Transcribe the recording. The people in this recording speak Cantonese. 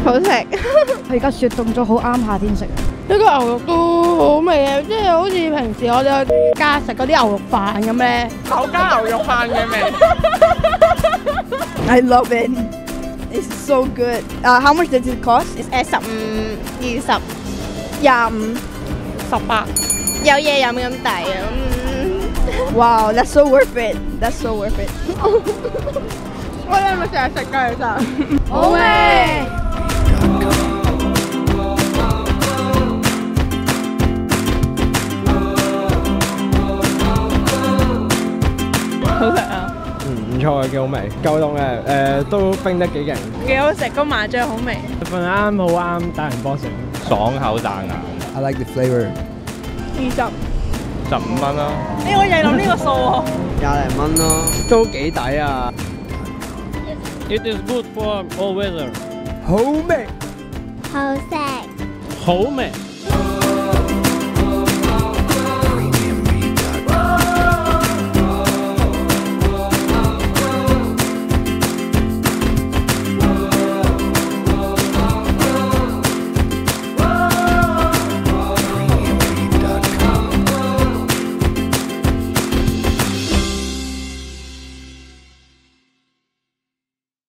好食。 佢而家雪凍咗，好啱夏天食。 呢個牛肉都好味啊，即係好似平時我哋去家食嗰啲牛肉飯咁咧，酒家牛肉飯嘅味。 I love it. It's so good. How much does it cost? 15、20、 25. 18，有嘢飲咁抵啊 ！Wow, that's so worth it. That's so worth it. 我哋係咪成日食㗎？其實好味。 好食啊！ 唔錯嘅，幾好味，夠凍嘅，都冰得幾勁， 幾好食，個麻醬好味， 份啱好啱大人波食， 爽口彈牙。 I like the flavor. 20、 15蚊啦。 我又諗呢個數喎。 20零蚊咯， 都幾抵啊！ It is good for all weather。 好味， 好食， 好味。